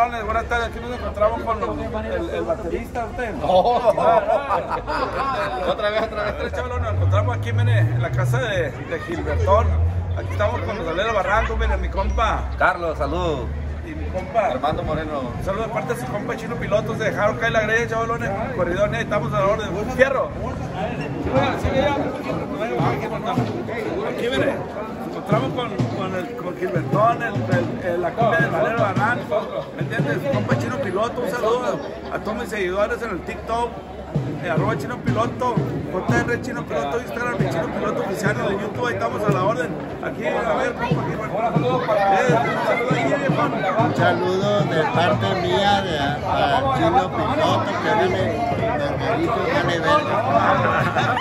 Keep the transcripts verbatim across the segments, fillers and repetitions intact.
chavalones, buenas tardes. Aquí nos encontramos con los, el, el baterista, usted. Oh. Otra vez, otra vez. Tres chavalones, nos encontramos aquí, mire, en la casa de, de Gilbertón. Aquí estamos con los Alero Barranco, mire, mi compa. Carlos, salud. Y mi compa. Armando Moreno. Un saludo de parte de su compa Chino Pilotos. Se dejaron caer la greña, chavalones. Corridones, estamos a la orden. Fierro. Aquí, mire. Nos encontramos con, con, el, con Gilbertón, el, el, el, la cumbia del Alero Barranco. ¿Me entiendes? Su compa Chino Piloto. Un saludo a todos mis seguidores en el TikTok. Eh, arroba Chino Piloto, J R Chino Piloto, Instagram y Chino Piloto Oficial de YouTube, ahí estamos a la orden. Aquí, a ver, compa, aquí, saludos para eh, un saludo ahí, viejo. Un saludo de parte mía de, a Chino Piloto, que viene normalito, viene verga.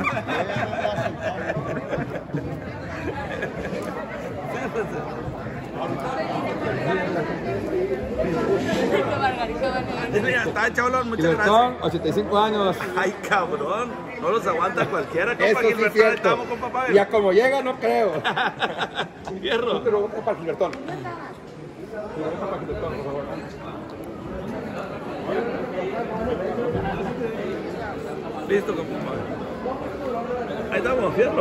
Ya está, chavalón, muchas Gilbertón, gracias. ochenta y cinco años. Ay, cabrón, no los aguanta cualquiera, compa. Eso sí es Gilbertón, cierto. estamos, compa, Pavel. Y a como llega, no creo. Fierro. Pero voy para Gilbertón. Para Gilbertón, por favor. Listo, compa. Ahí estamos, fierro.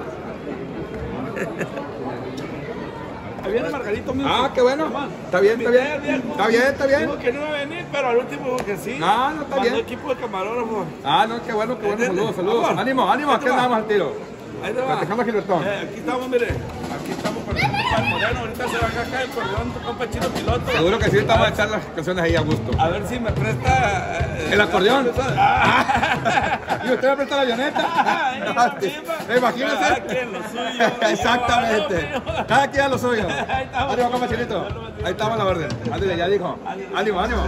Ahí viene Margarito mío. Ah, qué bueno. Está bien, está bien. Está bien, está bien. Dijo que no iba a venir, pero al último dijo que sí. No, no, está Mandó bien. equipo de camarógrafos. Ah, no, qué bueno, qué bueno. ¿Entiendes? Saludos, saludos. Vamos. Ánimo, ánimo. Ahí Aquí te va. andamos al tiro. Ahí te va. Platicamos a Gilbertón. Eh, aquí estamos, mire. Aquí estamos con el compa Moreno. Ahorita se va a acá el cordón, tu compa Chino Piloto. Seguro que sí, estamos a echar las canciones ahí a gusto. A ver si me presta... eh, ¿El acordeón? Ah. ¿Y usted me presta la avioneta? Imagínese. Cada quien lo suyo. Exactamente. Cada quien a lo suyo. Ahí estamos. Ánimo, compa Chinito. Ahí estamos a la orden. Ándale, ya dijo. Ánimo, ánimo.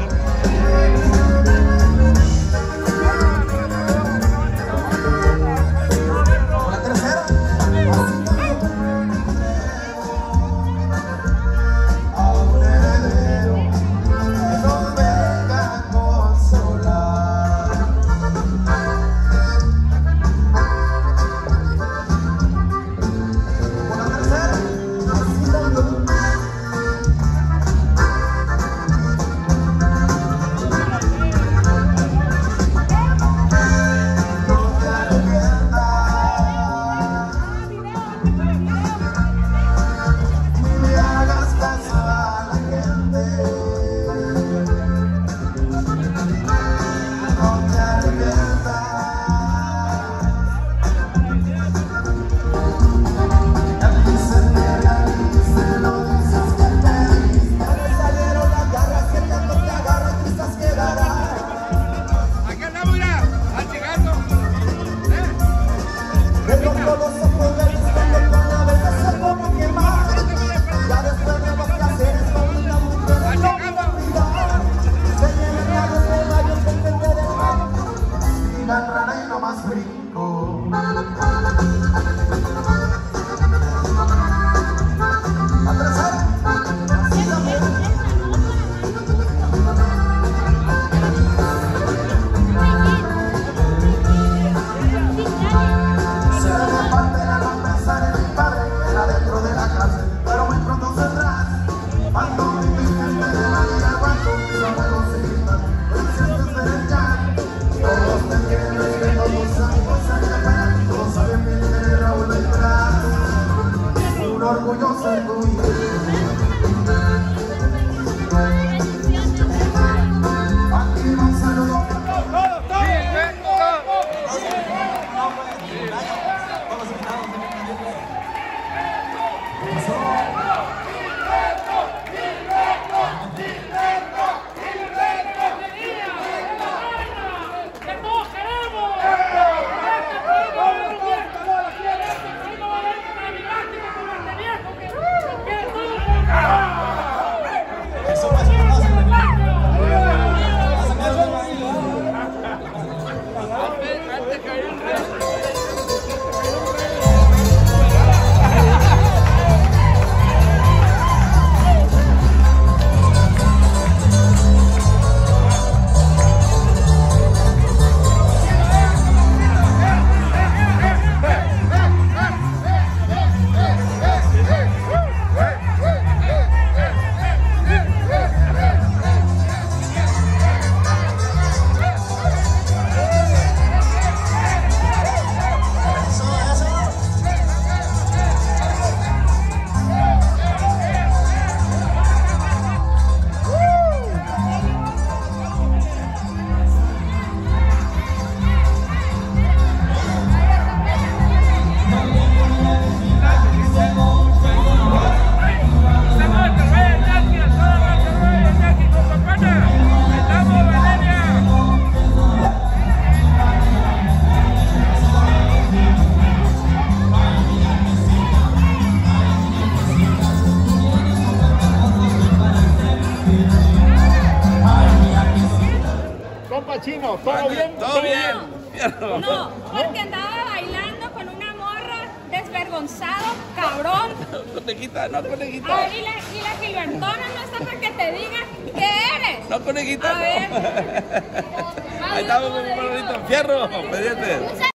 onda, Chino? ¿Todo bien? Todo bien. No, no, porque andaba bailando con una morra, desvergonzado, cabrón. No te quita, no A conejita. ver, y la, y la Gilbertona no está para que te diga qué eres. No conejita. A ver. Ahí estamos con un bonito fierro, pendiente.